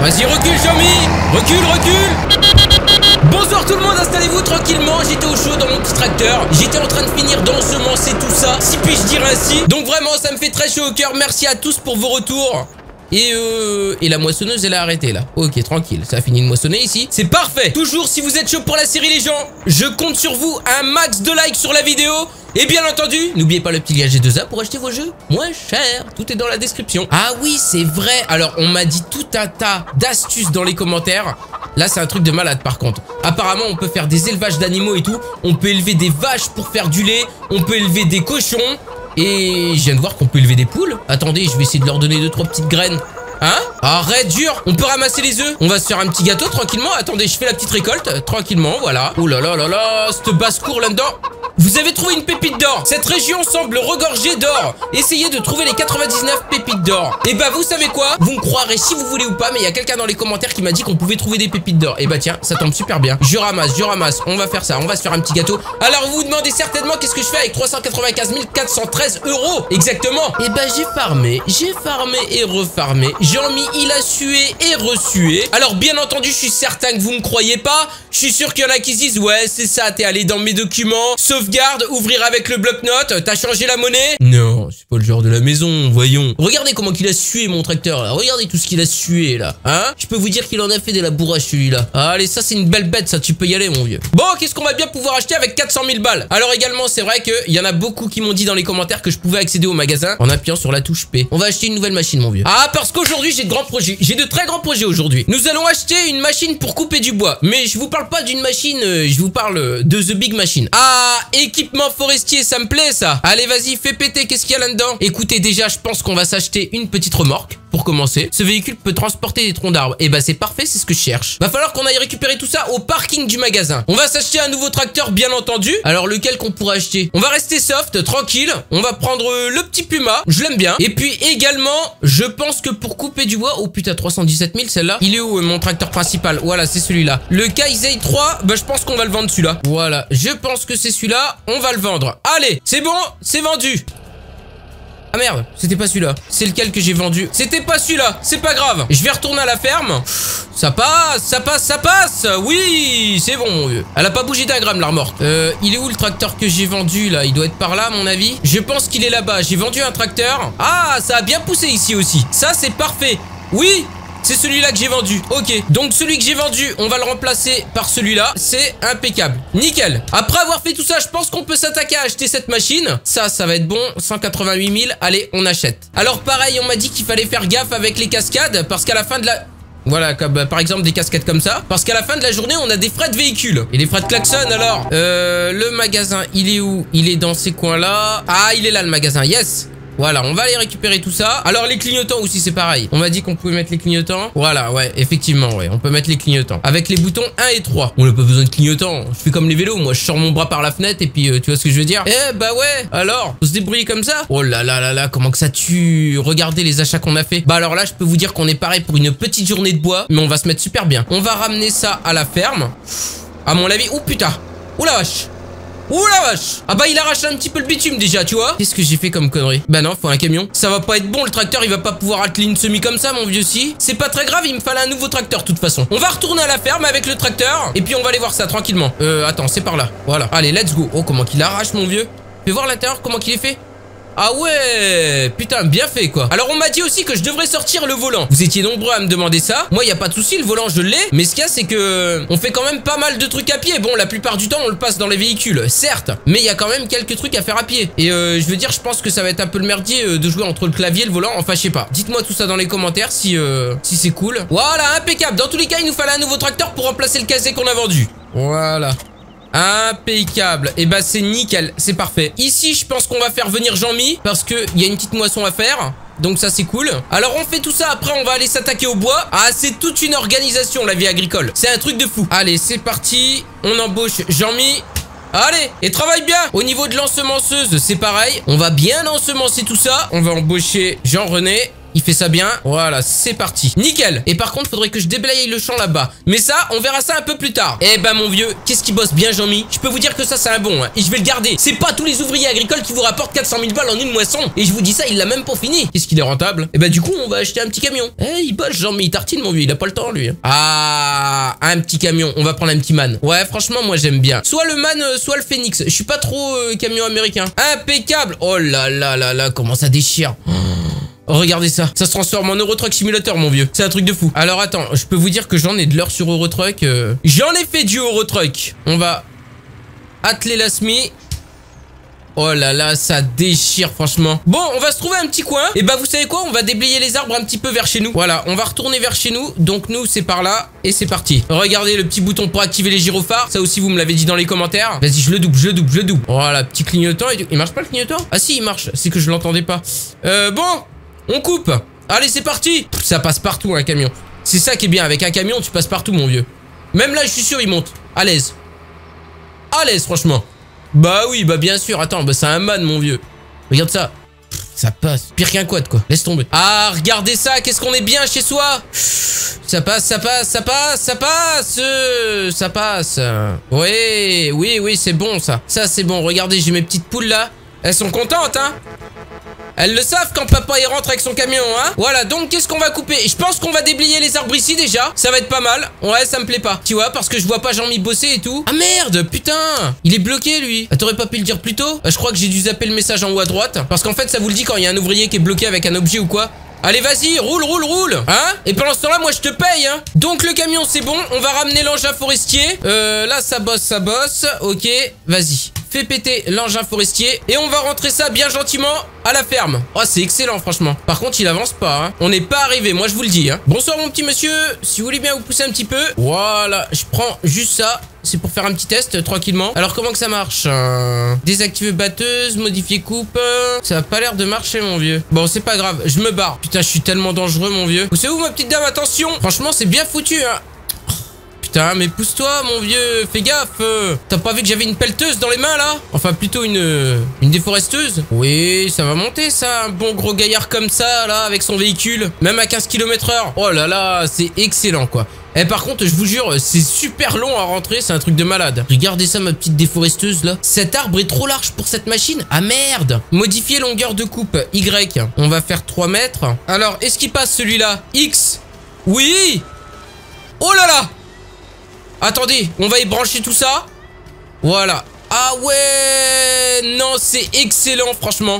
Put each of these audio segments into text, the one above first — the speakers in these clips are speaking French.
Vas-y, recule, Jean-Mi. Recule. Bonsoir tout le monde, installez-vous tranquillement. J'étais au chaud dans mon petit tracteur. J'étais en train de finir d'ensemencer tout ça, si puis-je dire ainsi. Donc vraiment, ça me fait très chaud au cœur. Merci à tous pour vos retours. Et la moissonneuse elle a arrêté là. Ok, tranquille, ça a fini de moissonner ici. C'est parfait. Toujours si vous êtes chaud pour la série les gens, je compte sur vous, un max de likes sur la vidéo. Et bien entendu, n'oubliez pas le petit lien G2A pour acheter vos jeux moins cher. Tout est dans la description. Ah oui, c'est vrai. Alors on m'a dit tout un tas d'astuces dans les commentaires. Là c'est un truc de malade par contre. Apparemment on peut faire des élevages d'animaux et tout. On peut élever des vaches pour faire du lait. On peut élever des cochons. Et je viens de voir qu'on peut élever des poules. Attendez, je vais essayer de leur donner 2-3 petites graines. Hein? Arrête, dur. On peut ramasser les œufs. On va se faire un petit gâteau tranquillement. Attendez, je fais la petite récolte tranquillement, voilà. Oh là là là là, cette basse-cour là-dedans. Vous avez trouvé une pépite d'or. Cette région semble regorgée d'or. Essayez de trouver les 99 pépites d'or. Et bah vous savez quoi? Vous me croirez si vous voulez ou pas, mais il y a quelqu'un dans les commentaires qui m'a dit qu'on pouvait trouver des pépites d'or. Et bah tiens, ça tombe super bien. Je ramasse. On va faire ça, on va se faire un petit gâteau. Alors vous vous demandez certainement qu'est-ce que je fais avec 395 413 €. Exactement. Et bah j'ai farmé et refarmé. Jean-Mi il a sué et resué. Alors bien entendu, je suis certain que vous me croyez pas. Je suis sûr qu'il y en a qui se disent ouais c'est ça, t'es allé dans mes documents, sauvegarde, ouvrir avec le bloc-notes, t'as changé la monnaie? Non, c'est pas le genre de la maison, voyons. Regardez comment qu'il a sué mon tracteur là, regardez tout ce qu'il a sué là. Hein? Je peux vous dire qu'il en a fait de la bourrage celui-là. Allez, ça c'est une belle bête, ça tu peux y aller mon vieux. Bon, qu'est-ce qu'on va bien pouvoir acheter avec 400 000 balles? Alors également c'est vrai qu'il y en a beaucoup qui m'ont dit dans les commentaires que je pouvais accéder au magasin en appuyant sur la touche P. On va acheter une nouvelle machine mon vieux. Ah parce qu'aujourd'hui j'ai de grands projets, j'ai de très grands projets aujourd'hui. Nous allons acheter une machine pour couper du bois. Mais je vous parle pas d'une machine, je vous parle de The Big Machine. Ah, équipement forestier, ça me plaît ça. Allez vas-y, fais péter, qu'est-ce qu'il y a là-dedans? Écoutez déjà, je pense qu'on va s'acheter une petite remorque. Pour commencer, ce véhicule peut transporter des troncs d'arbres. Et bah c'est parfait, c'est ce que je cherche. Va falloir qu'on aille récupérer tout ça au parking du magasin. On va s'acheter un nouveau tracteur bien entendu. Alors lequel qu'on pourra acheter? On va rester soft, tranquille. On va prendre le petit Puma, je l'aime bien. Et puis également, je pense que pour couper du bois, oh putain 317 000 celle-là. Il est où mon tracteur principal? Voilà, c'est celui-là. Le Kaizei 3, bah je pense qu'on va le vendre celui-là. Voilà, je pense que c'est celui-là, on va le vendre. Allez, c'est bon, c'est vendu. Ah merde, c'était pas celui-là. C'est lequel que j'ai vendu? C'était pas celui-là, c'est pas grave. Je vais retourner à la ferme. Ça passe, ça passe, ça passe. Oui, c'est bon mon vieux. Elle a pas bougé d'un gramme la remorque. Il est où le tracteur que j'ai vendu là? Il doit être par là à mon avis. Je pense qu'il est là-bas. J'ai vendu un tracteur. Ah, ça a bien poussé ici aussi. Ça c'est parfait. Oui, c'est celui-là que j'ai vendu. Ok, donc celui que j'ai vendu, on va le remplacer par celui-là. C'est impeccable. Nickel. Après avoir fait tout ça, je pense qu'on peut s'attaquer à acheter cette machine. Ça va être bon. 188 000. Allez, on achète. Alors pareil, on m'a dit qu'il fallait faire gaffe avec les cascades parce qu'à la fin de la... Voilà, comme par exemple des casquettes comme ça. Parce qu'à la fin de la journée, on a des frais de véhicule. Et les frais de klaxon alors. Le magasin, il est où? Il est dans ces coins-là. Ah, il est là le magasin. Yes. Voilà, on va aller récupérer tout ça. Alors les clignotants aussi c'est pareil. On m'a dit qu'on pouvait mettre les clignotants. Voilà, ouais, effectivement, ouais, on peut mettre les clignotants. Avec les boutons 1 et 3. On n'a pas besoin de clignotants. Je fais comme les vélos, moi je sors mon bras par la fenêtre et puis tu vois ce que je veux dire? Eh bah ouais, alors, on se débrouille comme ça? Oh là là là là, comment que ça tue. Regardez les achats qu'on a fait. Bah alors là, je peux vous dire qu'on est pareil pour une petite journée de bois. Mais on va se mettre super bien. On va ramener ça à la ferme. À mon avis, oh putain. Oh la vache. Ouh la vache. Ah bah il arrache un petit peu le bitume déjà, tu vois. Qu'est-ce que j'ai fait comme connerie? Bah non, faut un camion. Ça va pas être bon, le tracteur il va pas pouvoir atteler une semi comme ça mon vieux si. C'est pas très grave, il me fallait un nouveau tracteur de toute façon. On va retourner à la ferme avec le tracteur. Et puis on va aller voir ça tranquillement. Attends, c'est par là. Voilà, allez let's go. Oh comment qu'il arrache mon vieux. Fais voir l'intérieur comment qu'il est fait. Ah ouais, putain, bien fait quoi. Alors on m'a dit aussi que je devrais sortir le volant. Vous étiez nombreux à me demander ça. Moi y a pas de souci, le volant je l'ai. Mais ce qu'il y a c'est que on fait quand même pas mal de trucs à pied. Bon, la plupart du temps on le passe dans les véhicules, certes. Mais il y a quand même quelques trucs à faire à pied. Et je veux dire, je pense que ça va être un peu le merdier de jouer entre le clavier et le volant. Enfin je sais pas. Dites-moi tout ça dans les commentaires si c'est cool. Voilà, impeccable. Dans tous les cas il nous fallait un nouveau tracteur pour remplacer le Kaizei qu'on a vendu. Voilà. Impeccable. Et bah c'est nickel, c'est parfait. Ici je pense qu'on va faire venir Jean-Mi parce que il y a une petite moisson à faire. Donc ça c'est cool. Alors on fait tout ça, après on va aller s'attaquer au bois. Ah c'est toute une organisation la vie agricole. C'est un truc de fou. Allez c'est parti. On embauche Jean-Mi. Allez, et travaille bien. Au niveau de l'ensemenceuse c'est pareil. On va bien ensemencer tout ça. On va embaucher Jean-René. Il fait ça bien. Voilà, c'est parti. Nickel. Et par contre, faudrait que je déblaye le champ là-bas. Mais ça, on verra ça un peu plus tard. Eh ben, mon vieux, qu'est-ce qui bosse bien, Jean-Mi? Je peux vous dire que ça, c'est un bon. Hein. Et je vais le garder. C'est pas tous les ouvriers agricoles qui vous rapportent 400 000 balles en une moisson. Et je vous dis ça, il l'a même pas fini. Qu'est-ce qu'il est rentable? Eh ben, du coup, on va acheter un petit camion. Eh, il bosse, Jean-Mi. Il tartine, mon vieux. Il a pas le temps, lui. Ah, un petit camion. On va prendre un petit man. Ouais, franchement, moi, j'aime bien. Soit le man, soit le phénix. Je suis pas trop camion américain. Impeccable. Oh là là là là, comment ça déchire. Oh, regardez ça, ça se transforme en Euro Truck Simulator, mon vieux. C'est un truc de fou. Alors attends, je peux vous dire que j'en ai de l'heure sur Euro Truck. J'en ai fait du Euro Truck. On va atteler la SMI. Oh là là, ça déchire franchement. Bon, on va se trouver un petit coin. Et bah vous savez quoi, on va déblayer les arbres un petit peu vers chez nous. Voilà, on va retourner vers chez nous. Donc nous, c'est par là. Et c'est parti. Regardez le petit bouton pour activer les gyrophares. Ça aussi, vous me l'avez dit dans les commentaires. Vas-y, je le double, je le double, je le double. Voilà, petit clignotant. Il marche pas le clignotant? Ah si, il marche. C'est que je l'entendais pas. Bon, on coupe. Allez, c'est parti. Ça passe partout, un camion. C'est ça qui est bien. Avec un camion, tu passes partout, mon vieux. Même là, je suis sûr, il monte. À l'aise. À l'aise, franchement. Bah oui, bah bien sûr. Attends, bah c'est un man, mon vieux. Regarde ça. Ça passe. Pire qu'un quad, quoi. Laisse tomber. Ah, regardez ça. Qu'est-ce qu'on est bien chez soi. Ça passe, ça passe, ça passe, ça passe. Ça passe. Oui, oui, oui, c'est bon, ça. Ça, c'est bon. Regardez, j'ai mes petites poules, là. Elles sont contentes, hein. Elles le savent quand papa il rentre avec son camion, hein. Voilà, donc qu'est-ce qu'on va couper? Je pense qu'on va déblayer les arbres ici déjà. Ça va être pas mal. Ouais, ça me plaît pas. Tu vois, parce que je vois pas Jean-Mi bosser et tout. Ah merde, putain. Il est bloqué, lui. Ah, t'aurais pas pu le dire plus tôt? Je crois que j'ai dû zapper le message en haut à droite. Parce qu'en fait, ça vous le dit quand il y a un ouvrier qui est bloqué avec un objet ou quoi. Allez, vas-y, roule, roule, roule. Hein? Et pendant ce temps-là, moi, je te paye, hein. Donc, le camion, c'est bon. On va ramener l'engin forestier. Là, ça bosse, ça bosse. Ok, vas-y. Fais péter l'engin forestier. Et on va rentrer ça bien gentiment à la ferme. Oh, c'est excellent, franchement. Par contre, il avance pas, hein. On n'est pas arrivé, moi, je vous le dis, hein. Bonsoir, mon petit monsieur. Si vous voulez bien vous pousser un petit peu. Voilà, je prends juste ça. C'est pour faire un petit test tranquillement. Alors comment que ça marche? Désactiver batteuse, modifier coupe. Ça a pas l'air de marcher, mon vieux. Bon, c'est pas grave, je me barre. Putain, je suis tellement dangereux, mon vieux. Vous savez où, ma petite dame? Attention. Franchement, c'est bien foutu, hein. Putain, mais pousse-toi, mon vieux. Fais gaffe. T'as pas vu que j'avais une pelleteuse dans les mains, là? Enfin, plutôt une déforesteuse. Oui, ça va monter, ça. Un bon gros gaillard comme ça, là, avec son véhicule. Même à 15 km/h. Oh là là, c'est excellent, quoi. Eh, par contre, je vous jure, c'est super long à rentrer, c'est un truc de malade. Regardez ça, ma petite déforesteuse, là. Cet arbre est trop large pour cette machine. Ah, merde. Modifier longueur de coupe, Y. On va faire 3 mètres. Alors, est-ce qu'il passe, celui-là? X. Oui. Oh là là. Attendez, on va y brancher tout ça. Voilà. Ah ouais. Non, c'est excellent, franchement.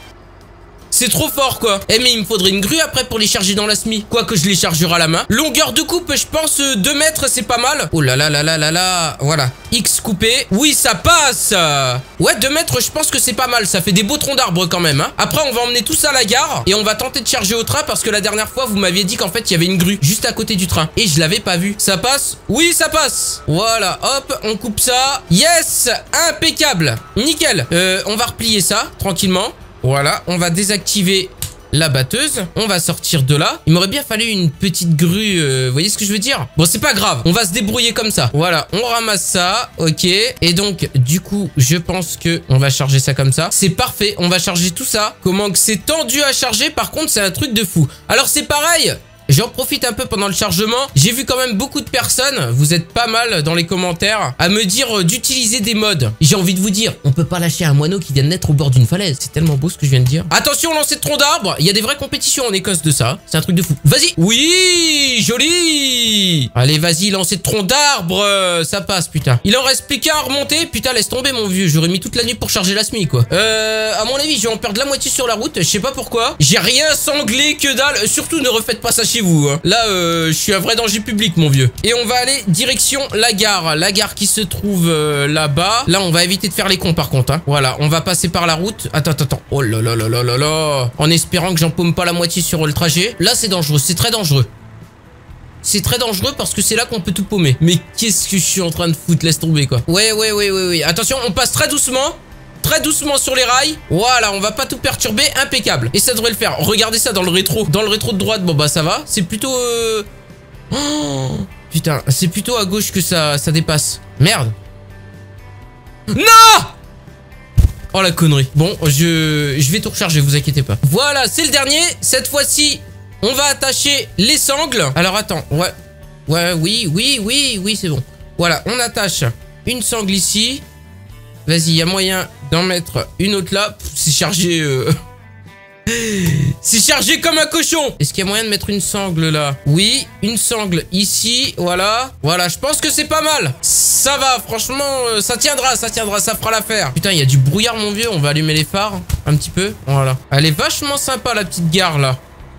C'est trop fort, quoi. Eh, mais il me faudrait une grue après pour les charger dans la SMI. Quoique je les chargerai à la main. Longueur de coupe, je pense 2 mètres, c'est pas mal. Oh là là là là là là. Voilà. X coupé. Oui, ça passe. Ouais, 2 mètres, je pense que c'est pas mal. Ça fait des beaux troncs d'arbres quand même, hein. Après, on va emmener tout ça à la gare. Et on va tenter de charger au train parce que la dernière fois, vous m'aviez dit qu'en fait, il y avait une grue juste à côté du train. Et je l'avais pas vu. Ça passe? Oui, ça passe. Voilà. Hop, on coupe ça. Yes. Impeccable. Nickel. On va replier ça tranquillement. Voilà, on va désactiver la batteuse. On va sortir de là. Il m'aurait bien fallu une petite grue. Vous voyez ce que je veux dire? Bon, c'est pas grave. On va se débrouiller comme ça. Voilà, on ramasse ça. Ok. Et donc, du coup, je pense que on va charger ça comme ça. C'est parfait. On va charger tout ça. Comment que c'est tendu à charger? Par contre, c'est un truc de fou. Alors, c'est pareil. J'en profite un peu pendant le chargement. J'ai vu quand même beaucoup de personnes, vous êtes pas mal dans les commentaires, à me dire d'utiliser des modes. J'ai envie de vous dire, on peut pas lâcher un moineau qui vient de naître au bord d'une falaise. C'est tellement beau ce que je viens de dire. Attention, lancer de tronc d'arbre. Il y a des vraies compétitions en Écosse de ça. C'est un truc de fou. Vas-y. Oui, joli. Allez, vas-y, lancer de tronc d'arbre. Ça passe, putain. Il en reste plus qu'un à remonter. Putain, laisse tomber, mon vieux. J'aurais mis toute la nuit pour charger la SMI, quoi. À mon avis, je vais en perdre la moitié sur la route. Je sais pas pourquoi. J'ai rien sanglé que dalle. Surtout, ne refaites pas ça chez vous, hein. Là, je suis un vrai danger public, mon vieux. Et on va aller direction la gare. La gare qui se trouve là-bas. Là, on va éviter de faire les cons, par contre, hein. Voilà, on va passer par la route. Attends, attends, attends. Oh là là là là là là. En espérant que j'en paume pas la moitié sur le trajet. Là, c'est dangereux. C'est très dangereux. C'est très dangereux parce que c'est là qu'on peut tout paumer. Mais qu'est-ce que je suis en train de foutre? Laisse tomber, quoi. Ouais. Attention, on passe très doucement. Très doucement sur les rails. Voilà, on va pas tout perturber. Impeccable. Et ça devrait le faire. Regardez ça dans le rétro. Dans le rétro de droite, bon bah ça va. C'est plutôt... Oh, putain, c'est plutôt à gauche que ça dépasse. Merde. Non! Oh la connerie. Bon, je vais tout recharger, vous inquiétez pas. Voilà, c'est le dernier. Cette fois-ci, on va attacher les sangles. Alors attends, oui, c'est bon. Voilà, on attache une sangle ici. Vas-y, il y a moyen d'en mettre une autre là. C'est chargé... C'est chargé comme un cochon. Est-ce qu'il y a moyen de mettre une sangle là? Oui, une sangle ici, voilà. Voilà, je pense que c'est pas mal. Ça va, franchement, ça tiendra, ça fera l'affaire. Putain, il y a du brouillard, mon vieux. On va allumer les phares un petit peu. Voilà. Elle est vachement sympa, la petite gare là.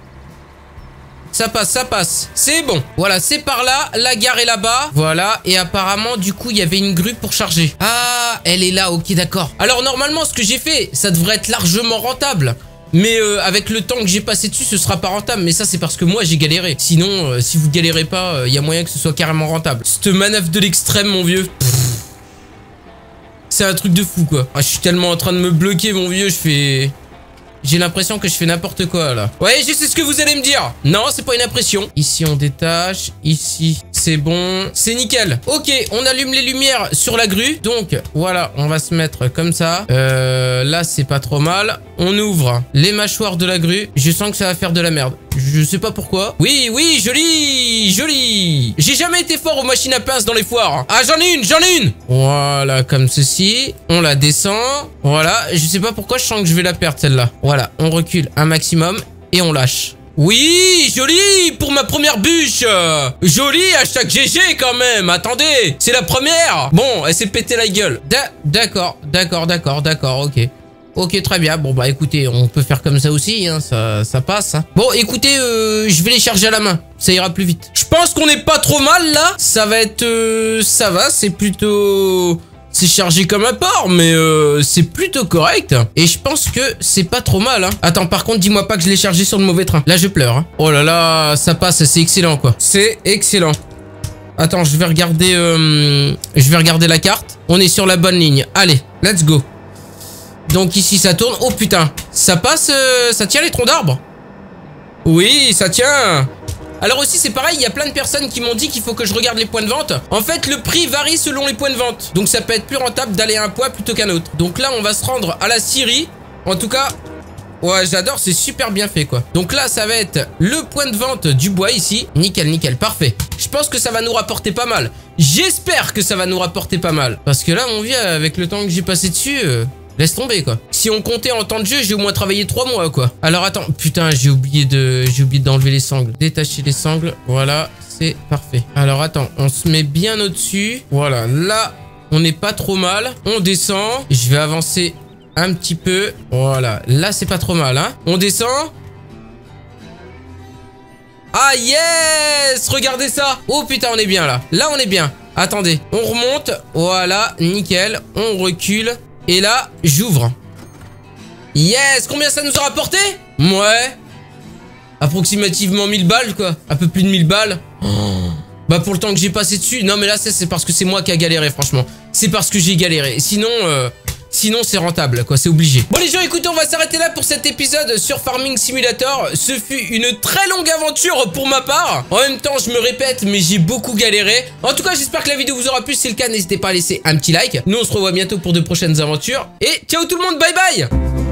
Ça passe. C'est bon. Voilà, c'est par là. La gare est là-bas. Voilà. Et apparemment, du coup, il y avait une grue pour charger. Ah, elle est là. Ok, d'accord. Alors, normalement, ce que j'ai fait, ça devrait être largement rentable. Mais avec le temps que j'ai passé dessus, ce sera pas rentable. Mais ça, c'est parce que moi, j'ai galéré. Sinon, si vous galérez pas, il y a moyen que ce soit carrément rentable. Cette manœuvre de l'extrême, mon vieux. C'est un truc de fou, quoi. Ah, je suis tellement en train de me bloquer, mon vieux. J'ai l'impression que je fais n'importe quoi, là. Ouais, je sais ce que vous allez me dire. Non, c'est pas une impression. Ici, on détache. Ici, c'est bon. C'est nickel. Ok, on allume les lumières sur la grue. Donc, voilà, on va se mettre comme ça. Là, c'est pas trop mal. On ouvre les mâchoires de la grue. Je sens que ça va faire de la merde. Je sais pas pourquoi. Oui, joli. J'ai jamais été fort aux machines à pince dans les foires. Ah, j'en ai une. Voilà, comme ceci. On la descend. Voilà, je sais pas pourquoi je sens que je vais la perdre, celle-là. Voilà, on recule un maximum et on lâche. Oui, joli pour ma première bûche. Joli, hashtag GG quand même. Attendez, c'est la première. Bon, elle s'est pété la gueule. D'accord, ok. Ok, très bien. Bon, bah écoutez, on peut faire comme ça aussi, hein, ça passe. Hein. Bon, écoutez, je vais les charger à la main. Ça ira plus vite. Je pense qu'on n'est pas trop mal, là. Ça va être... ça va, c'est plutôt... C'est chargé comme un porc, mais c'est plutôt correct. Et je pense que c'est pas trop mal. Hein. Attends, par contre, dis-moi pas que je l'ai chargé sur le mauvais train. Là, je pleure. Hein. Oh là là, ça passe, c'est excellent, quoi. C'est excellent. Attends, je vais regarder la carte. On est sur la bonne ligne. Allez, let's go. Donc ici, ça tourne. Oh putain, ça passe, ça tient les troncs d'arbres. Oui, ça tient. Alors aussi, c'est pareil, il y a plein de personnes qui m'ont dit qu'il faut que je regarde les points de vente. En fait, le prix varie selon les points de vente. Donc ça peut être plus rentable d'aller à un point plutôt qu'un autre. Donc là, on va se rendre à la scierie. En tout cas, ouais, j'adore, c'est super bien fait, quoi. Donc là, ça va être le point de vente du bois ici. Nickel, parfait. Je pense que ça va nous rapporter pas mal. J'espère que ça va nous rapporter pas mal. Parce que là, mon vieux, avec le temps que j'ai passé dessus... laisse tomber, quoi. Si on comptait en temps de jeu, j'ai au moins travaillé 3 mois, quoi. Alors, attends. Putain, j'ai oublié d'enlever les sangles. Détacher les sangles. Voilà, c'est parfait. Alors, attends. On se met bien au-dessus. Voilà, là, on n'est pas trop mal. On descend. Je vais avancer un petit peu. Voilà, là, c'est pas trop mal, hein. On descend. Ah, yes! Regardez ça. Oh, putain, on est bien, là. Là, on est bien. Attendez. On remonte. Voilà, nickel. On recule. Et là, j'ouvre. Yes! Combien ça nous a rapporté? Ouais. Approximativement 1000 balles, quoi. Un peu plus de 1000 balles. Oh. Bah, pour le temps que j'ai passé dessus. Non, mais là, c'est parce que c'est moi qui a galéré, franchement. C'est parce que j'ai galéré. Sinon, c'est rentable, quoi. C'est obligé. Bon, les gens, écoutez, on va s'arrêter là pour cet épisode sur Farming Simulator. Ce fut une très longue aventure pour ma part. En même temps, je me répète, mais j'ai beaucoup galéré. En tout cas, j'espère que la vidéo vous aura plu. Si c'est le cas, n'hésitez pas à laisser un petit like. Nous, on se revoit bientôt pour de prochaines aventures. Et ciao tout le monde, bye bye!